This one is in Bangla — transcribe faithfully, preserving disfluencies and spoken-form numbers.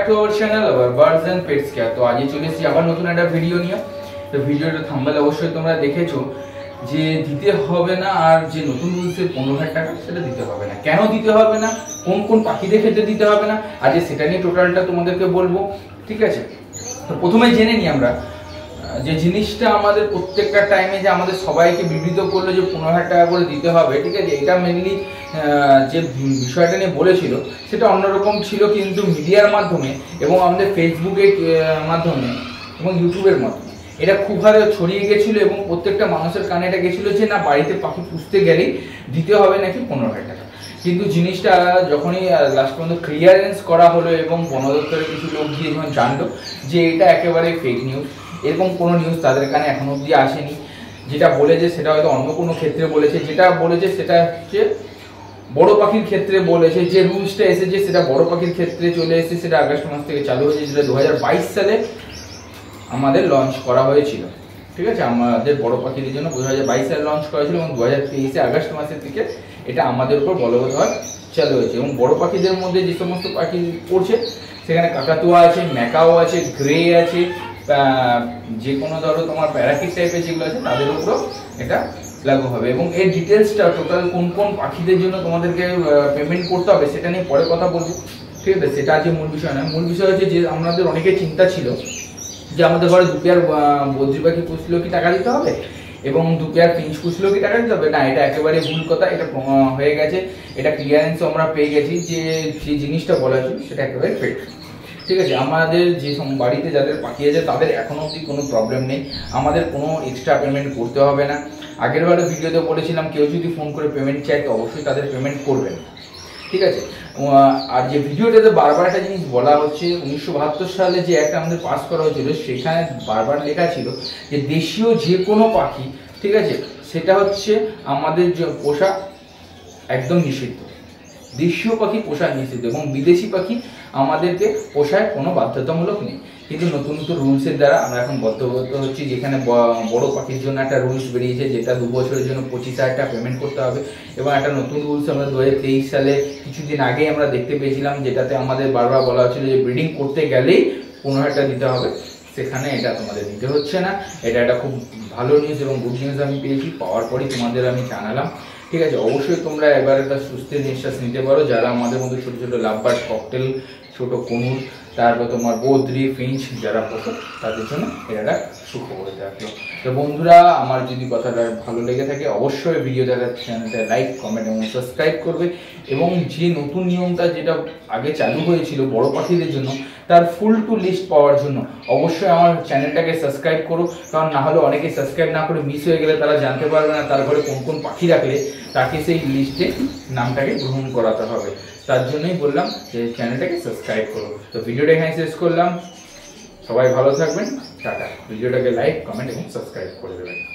Back to our channel our birds and pets care. তো আজই চলে এসেছি আবার নতুন একটা ভিডিও নিয়ে। তো ভিডিওটা থাম্বনেল অবশ্যই তোমরা দেখেছো যে দিতে হবে না, আর যে নতুন রুলসের পনেরো হাজার টাকা সেটা দিতে হবে না। কেন দিতে হবে না, কোন কোন পাখিদের ক্ষেত্রে দিতে হবে না, আজকে সেটা নিয়ে টোটালটা তোমাদেরকে বলবো, ঠিক আছে? তো প্রথমে জেনে নিই আমরা যে জিনিসটা আমাদের প্রত্যেকটা টাইমে যে আমাদের সবাইকে বিবৃত করলো যে পনেরো হাজার টাকা করে দিতে হবে, ঠিক আছে? এটা মেনলি যে বিষয়টা নিয়ে বলেছিল সেটা অন্যরকম ছিল, কিন্তু মিডিয়ার মাধ্যমে এবং আমাদের ফেসবুকের মাধ্যমে এবং ইউটিউবের মাধ্যমে এটা খুব হারে ছড়িয়ে গেছিলো এবং প্রত্যেকটা মানুষের কানে এটা গেছিলো যে না, বাড়িতে পাখি পুষতে গেলেই দিতে হবে নাকি পনেরো হাজার টাকা। কিন্তু জিনিসটা যখনই লাস্ট পর্যন্ত ক্লিয়ারেন্স করা হলো এবং বন দপ্তরের কিছু লোক গিয়ে যখন জানলো যে এটা একেবারে ফেক নিউজ, এরকম কোনো নিউজ তাদের কানে এখনো অবধি আসেনি। যেটা বলেছে সেটা হয়তো অন্য কোনো ক্ষেত্রে বলেছে, যেটা বলেছে সেটা হচ্ছে বড় পাখির ক্ষেত্রে বলেছে। যে রুলসটা এসেছে সেটা বড় পাখির ক্ষেত্রে চলে এসেছে, সেটা আগস্ট মাস থেকে চালু হয়েছে, যেটা দু হাজার বাইশ সালে আমাদের লঞ্চ করা হয়েছিল, ঠিক আছে? আমাদের বড় পাখিদের জন্য দু হাজার বাইশ সালে লঞ্চ করা হয়েছিল এবং দু হাজার তেইশে আগস্ট মাসের থেকে এটা আমাদের উপর বলবৎভাবে চালু হয়েছে। এবং বড় পাখিদের মধ্যে যে সমস্ত পাখি পড়ছে সেখানে কাকাতুয়া আছে, ম্যাকাও আছে, গ্রে আছে, যে কোনো ধরো তোমার প্যারাকিট টাইপের যেগুলো আছে তাদের উপরও এটা লাগু হবে। এবং এর ডিটেলসটা টোটাল কোন কোন পাখিদের জন্য তোমাদেরকে পেমেন্ট করতে হবে সেটা নিয়ে পরে কথা বলবো, ঠিক আছে? সেটা আজকে মূল বিষয় নয়। মূল বিষয় হচ্ছে যে আমাদের অনেকের চিন্তা ছিল যে আমাদের ঘরে দু পেয়ার বদ্রি পাখি পুষলেও কি টাকা দিতে হবে এবং দু পেয়ার ফিঞ্চ পুষলেও কি টাকা দিতে হবে। না, এটা একেবারে ভুল কথা, এটা হয়ে গেছে, এটা ক্লিয়ারেন্স আমরা পেয়ে গেছি যে যে জিনিসটা বলা ছিল সেটা একেবারে ফেক, ঠিক আছে? আমাদের যে বাড়িতে যাদের পাখি আছে তাদের এখনো অবধি কোনো প্রবলেম নেই, আমাদের কোনো এক্সট্রা পেমেন্ট করতে হবে না। আগের বারে ভিডিওতে বলেছিলাম কেউ যদি ফোন করে পেমেন্ট চায় তো অবশ্যই তাদের পেমেন্ট করবেন, ঠিক আছে? আর যে ভিডিওটাতে বারবার একটা জিনিস বলা হচ্ছে, উনিশশো বাহাত্তর সালে যে একটা আমাদের পাস করা হয়েছিল সেখানে বারবার লেখা ছিল যে দেশীয় যে কোনো পাখি, ঠিক আছে, সেটা হচ্ছে আমাদের যে পোষা একদম নিষিদ্ধ। দেশীয় পাখি পোষা নিষিদ্ধ এবং বিদেশি পাখি আমাদেরকে পোষায় কোনো বাধ্যতামূলক নেই। কিন্তু নতুন নতুন রুলসের দ্বারা আমরা এখন বদ্ধবদ্ধ হচ্ছি, যেখানে বড় পাখির জন্য একটা রুলস বেরিয়েছে যেটা দু বছরের জন্য পঁচিশ হাজার টাকা পেমেন্ট করতে হবে। এবং একটা নতুন রুলস আমরা দু হাজার তেইশ সালে কিছুদিন আগেই আমরা দেখতে পেয়েছিলাম, যেটাতে আমাদের বারবার বলা হচ্ছিল যে ব্রিডিং করতে গেলেই পনেরো হাজার টাকা দিতে হবে, সেখানে এটা তোমাদের দিতে হচ্ছে না। এটা একটা খুব ভালো নিউজ এবং গুড নিউজ আমি পেয়েছি, পাওয়ার পরই তোমাদের আমি জানালাম, ঠিক আছে? অবশ্যই তোমরা এবার একটা সুস্থের নিঃশ্বাস নিতে পারো যারা আমাদের মধ্যে ছোটো ছোটো লাভবার্ড, ককটেল, ছোটো কনুর, তারপর তোমার বদ্রি, ফিঞ্চ যারা পোষো তাদের জন্য এটা সুখবর থাকলো। তো বন্ধুরা, আমার যদি কথাটা ভালো লেগে থাকে অবশ্যই ভিডিও দেখার চ্যানেলটা লাইক, কমেন্ট এবং সাবস্ক্রাইব করবে। এবং যে নতুন নিয়মটা যেটা আগে চালু হয়েছিল বড় পাখিদের জন্য, তার ফুল টু লিস্ট পাওয়ার জন্য অবশ্যই আমার চ্যানেলটাকে সাবস্ক্রাইব করো, কারণ না হলে অনেকে সাবস্ক্রাইব না করে মিস হয়ে গেলে তারা জানতে পারবে না তারপরে কোন কোন পাখি রাখলে তাকে সেই লিস্টে নামটাকে গ্রহণ করাতে হবে। তার জন্যই বললাম যে চ্যানেলটাকে সাবস্ক্রাইব করো। তো ভিডিওটা এখানে শেষ করলাম, সবাই ভালো থাকবেন, টাটা। ভিডিওটাকে লাইক, কমেন্ট এবং সাবস্ক্রাইব করে দেবেন।